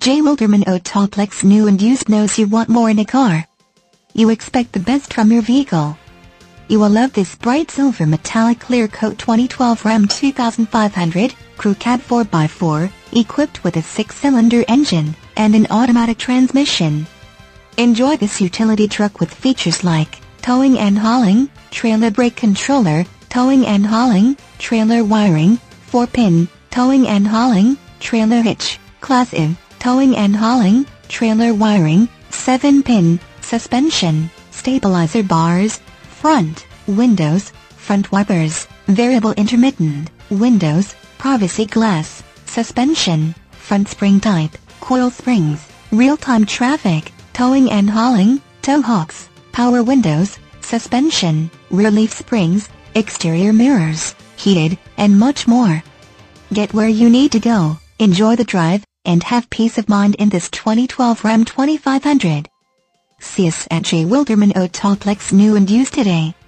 J. Wilderman Autoplex new and used knows you want more in a car. You expect the best from your vehicle. You will love this bright silver metallic clear coat 2012 Ram 2500 Crew Cab 4x4, equipped with a 6-cylinder engine and an automatic transmission. Enjoy this utility truck with features like towing and hauling, trailer brake controller, towing and hauling, trailer wiring, 4-pin, towing and hauling, trailer hitch, Class I, towing and hauling, trailer wiring, 7-pin, suspension, stabilizer bars, front, windows, front wipers, variable intermittent, windows, privacy glass, suspension, front spring type, coil springs, real-time traffic, towing and hauling, tow hooks, power windows, suspension, rear leaf springs, exterior mirrors, heated, and much more. Get where you need to go, enjoy the drive, and have peace of mind in this 2012 Ram 2500. See us at J. Wilderman Autoplex new and used today.